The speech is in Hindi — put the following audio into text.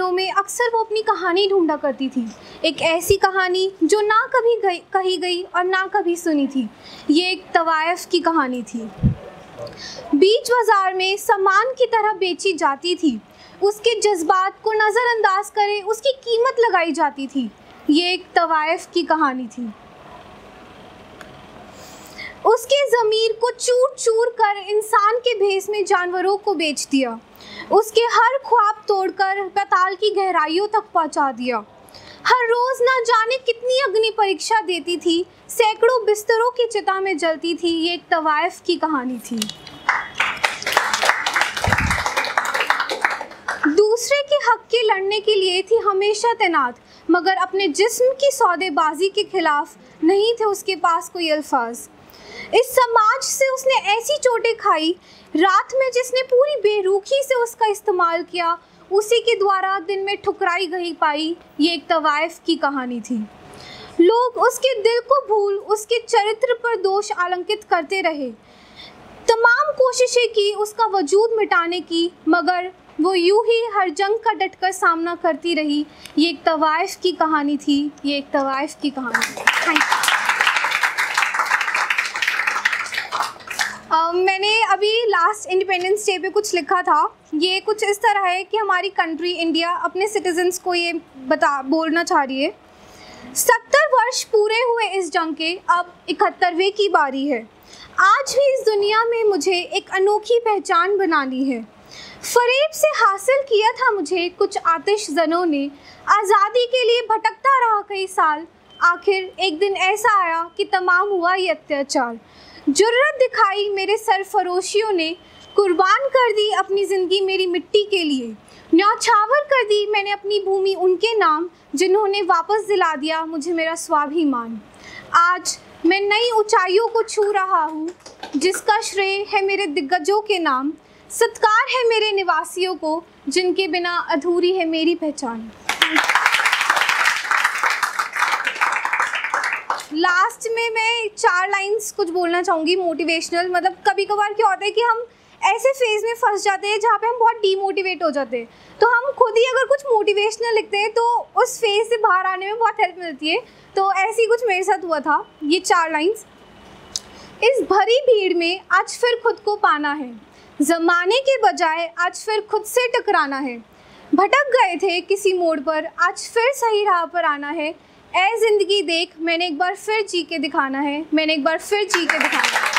दिनों में अक्सर वो अपनी कहानी ढूंढा करती थी, एक ऐसी कहानी जो ना कभी कही गई और ना कभी सुनी थी। ये एक तवायफ की कहानी थी। बीच बाजार में सामान की तरह बेची जाती थी, उसके जज्बात को नज़रअंदाज करे उसकी कीमत लगाई जाती थी। ये एक तवायफ की कहानी थी। उसके ज़मीर को चूर चूर कर इंसान के भेस में जानवरों को बेच दिया, उसके हर ख्वाब तोड़कर पाताल की गहराइयों तक पहुंचा दिया। हर रोज़ ना जाने कितनी अग्नि परीक्षा देती थी, सैकड़ों बिस्तरों की चिता में जलती थी। ये एक तवायफ की कहानी थी। दूसरे के हक के लड़ने के लिए थी हमेशा तैनात, मगर अपने जिस्म की सौदेबाजी के खिलाफ नहीं थे उसके पास कोई अल्फाज। इस समाज से उसने ऐसी चोटें खाई, रात में जिसने पूरी बेरुखी से उसका इस्तेमाल किया, उसी के द्वारा दिन में ठुकराई गई पाई। ये एक तवायफ की कहानी थी। लोग उसके दिल को भूल उसके चरित्र पर दोष आलंकित करते रहे, तमाम कोशिशें की उसका वजूद मिटाने की, मगर वो यूं ही हर जंग का डटकर सामना करती रही। ये एक तवायफ की कहानी थी। ये एक तवायफ की कहानी थी। Thank you. मैंने अभी लास्ट इंडिपेंडेंस डे पे कुछ लिखा था। ये कुछ इस तरह है कि हमारी कंट्री इंडिया अपने सिटीजन्स को ये बोलना चाह रही है, 70 वर्ष पूरे हुए इस जंग के, अब 71वें की बारी है। आज भी इस दुनिया में मुझे एक अनोखी पहचान बनानी है। फरेब से हासिल किया था मुझे कुछ आतिश जनों ने, आज़ादी के लिए भटकता रहा कई साल। आखिर एक दिन ऐसा आया कि तमाम हुआ ये अत्याचार। जुर्रत दिखाई मेरे सरफरोशियों ने, कुर्बान कर दी अपनी ज़िंदगी मेरी मिट्टी के लिए। न्यौछावर कर दी मैंने अपनी भूमि उनके नाम, जिन्होंने वापस दिला दिया मुझे मेरा स्वाभिमान। आज मैं नई ऊंचाइयों को छू रहा हूँ, जिसका श्रेय है मेरे दिग्गजों के नाम। सत्कार है मेरे निवासियों को, जिनके बिना अधूरी है मेरी पहचान। लास्ट में मैं 4 लाइंस कुछ बोलना चाहूँगी मोटिवेशनल। मतलब कभी कभार क्या होता है कि हम ऐसे फेज़ में फंस जाते हैं जहाँ पे हम बहुत डीमोटिवेट हो जाते हैं, तो हम खुद ही अगर कुछ मोटिवेशनल लिखते हैं तो उस फेज़ से बाहर आने में बहुत हेल्प मिलती है। तो ऐसे ही कुछ मेरे साथ हुआ था। ये 4 लाइंस। इस भरी भीड़ में आज फिर खुद को पाना है, ज़माने के बजाय आज फिर खुद से टकराना है। भटक गए थे किसी मोड़ पर, आज फिर सही राह पर आना है। ऐ ज़िंदगी देख, मैंने एक बार फिर जी के दिखाना है, मैंने एक बार फिर जी के दिखाना है।